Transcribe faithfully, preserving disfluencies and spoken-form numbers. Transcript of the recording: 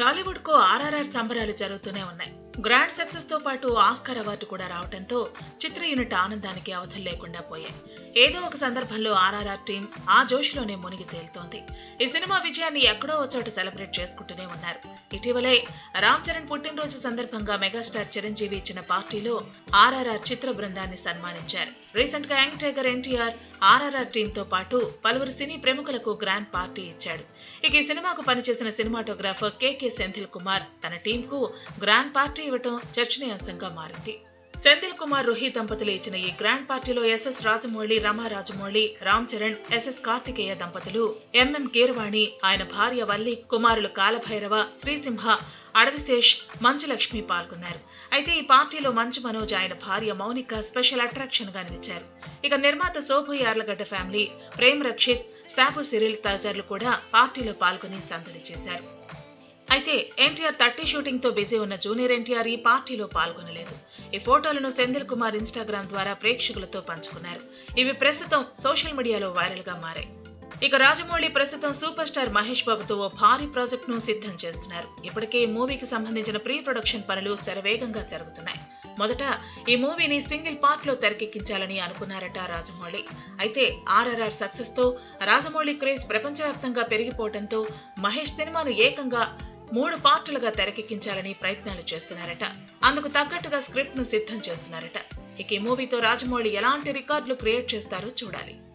టాలీవుడ్ కు ఆర్ఆర్ఆర్ సంబరాలు జరుగుతూనే ఉన్నాయి. గ్రాండ్ సక్సెస్ తో పాటు ఆస్కార్ అవార్డు కూడా రావడంతో చిత్ర యూనిట్ ఆనందానికి అవధులు లేకుండా పోయాయి. ఏదో ఒక సందర్భంలో ఆర్ఆర్ఆర్ టీం ఆ జోష్లోనే మునిగి తేలుతోంది. ఈ సినిమా విజయాన్ని ఎక్కడో ఒక చోట సెలబ్రేట్ చేసుకుంటూనే ఉన్నారు. ఇటీవలే రామ్ చరణ్ పుట్టినరోజు సందర్భంగా మెగాస్టార్ చిరంజీవి ఇచ్చిన పార్టీలో ఆర్ఆర్ఆర్ చిత్ర బృందాన్ని సన్మానించారు. రీసెంట్ గా young tiger NTR RRR team తో పాటు పలువురు సినీ ప్రముఖులకు గ్రాండ్ పార్టీ ఇచ్చాడు. ఇక ఈ సినిమాకు పనిచేసిన సినిమాటోగ్రాఫర్ కెకే సెంథిల్ కుమార్ తన టీం కు గ్రాండ్ పార్టీ ఇవ్వటం చర్చనీయాంశంగా మారింది. సెంథిల్ కుమార్ రుహి దంపతులు ఇచ్చిన ఈ గ్రాండ్ పార్టీలో ఎస్ఎస్ రాజమౌళి, రమా రాజమౌళి, రామ్ చరణ్, ఎస్ఎస్ కార్తికేయ దంపతులు, ఎంఎం కీరవాణి, ఆయన భార్య వల్లి, కుమారులు కాలభైరవ, శ్రీసింహ, అడవిశేష్, మంచులక్ష్మి పాల్గొన్నారు. అయితే ఈ పార్టీలో మంచు మనోజ్, ఆయన భార్య మౌనిక స్పెషల్ అట్రాక్షన్ గా నిలిచారు. ఇక నిర్మాత శోభు యార్లగడ్డ ఫ్యామిలీ, ప్రేమ్ రక్షిత్, సాబు సిరిల్ తదితరులు కూడా పార్టీలో పాల్గొని సందడి చేశారు. అయితే ఎన్టీఆర్ థర్టీ షూటింగ్ తో బిజీ ఉన్న జూనియర్ ఎన్టీఆర్ ఈ పార్టీలో పాల్గొనలేదు. ఈ ఫోటోలను సెంథిల్ కుమార్ ఇన్స్టాగ్రామ్ ద్వారా ప్రేక్షకులతో పంచుకున్నారు. ఇవి ప్రస్తుతం సోషల్ మీడియాలో వైరల్ గా మారాయి. ఇక రాజమౌళి ప్రస్తుతం సూపర్ స్టార్ మహేష్ బాబుతో ఓ భారీ ప్రాజెక్ట్ ను సిద్ధం చేస్తున్నారు. ఇప్పటికే ఈ మూవీకి సంబంధించిన ప్రీ ప్రొడక్షన్ పనులు శరవేగంగా జరుగుతున్నాయి. మొదట ఈ మూవీని సింగిల్ పార్ట్ లో తెరకెక్కించాలని అనుకున్నారట రాజమౌళి. అయితే ఆర్ఆర్ఆర్ సక్సెస్ తో రాజమౌళి క్రేజ్ ప్రపంచవ్యాప్తంగా పెరిగిపోవడంతో మహేష్ సినిమాను ఏకంగా మూడు పార్టులుగా తెరకెక్కించాలని ప్రయత్నాలు చేస్తున్నారట. అందుకు తగ్గట్టుగా స్క్రిప్ట్ ను సిద్ధం చేస్తున్నారట. ఇక ఈ మూవీతో రాజమౌళి ఎలాంటి రికార్డులు క్రియేట్ చేస్తారో చూడాలి.